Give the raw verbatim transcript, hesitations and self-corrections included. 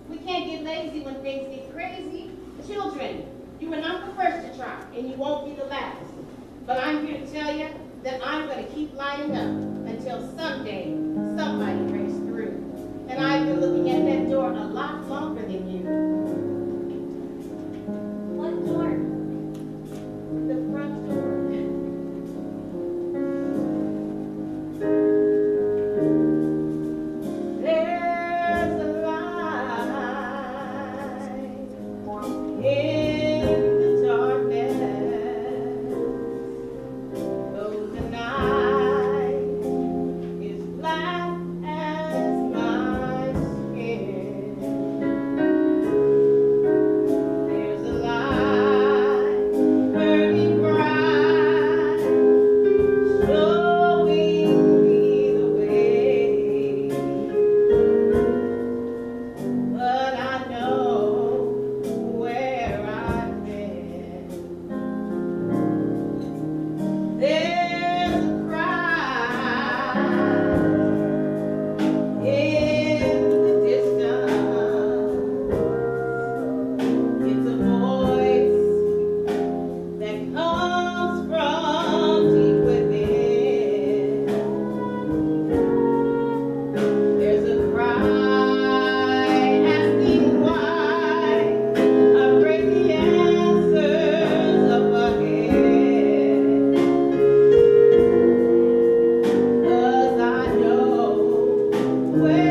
We can't get lazy when things get crazy. Children, you are not the first to try, and you won't be the last. But I'm here to tell you that I'm going to keep lining up until someday somebody breaks through. And I've been looking at that door a lot longer than you. What door? The front door. There's a light in the darkness, though the night is black as my skin. There's a light burning bright, showing me the way. But I know where I've been. There's a cry in the distance. It's a voice that comes from deep within. There's a cry asking why. I pray the answers up ahead. 'Cause I know where